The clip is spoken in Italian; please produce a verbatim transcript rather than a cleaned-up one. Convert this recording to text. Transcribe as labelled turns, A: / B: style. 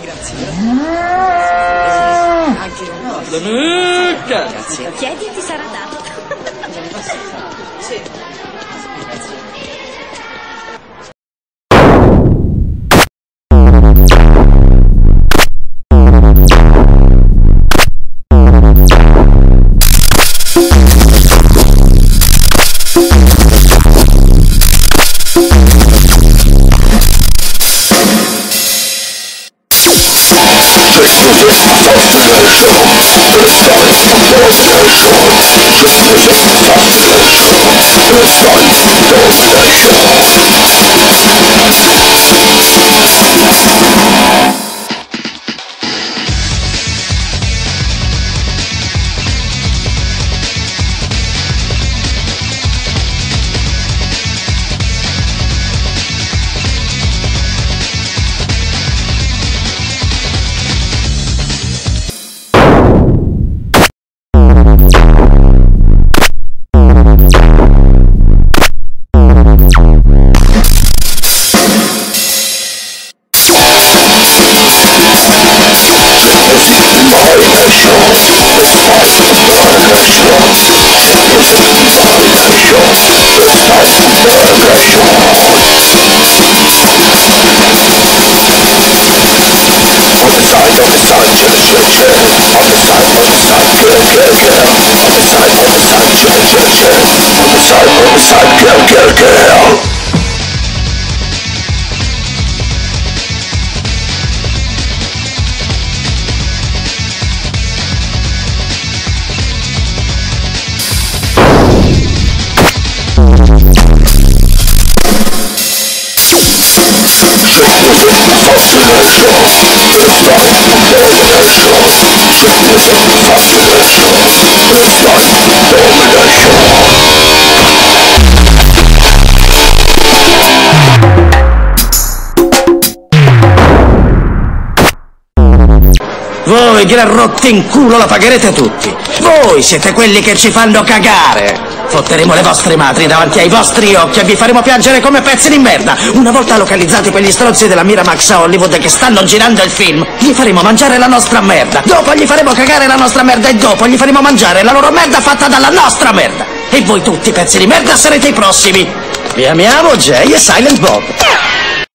A: Anche un po'.
B: Grazie.
C: Chiedi e ti sarà dato.
A: Sì.
D: Voi gran rotti in culo la pagherete tutti. Voi siete quelli che ci fanno cagare. Fotteremo le vostre madri davanti ai vostri occhi e vi faremo piangere come pezzi di merda. Una volta localizzati quegli stronzi della Miramax a Hollywood che stanno girando il film, gli faremo mangiare la nostra merda. Dopo gli faremo cagare la nostra merda e dopo gli faremo mangiare la loro merda fatta dalla nostra merda. E voi tutti pezzi di merda sarete i prossimi. Vi amiamo, Jay e Silent Bob.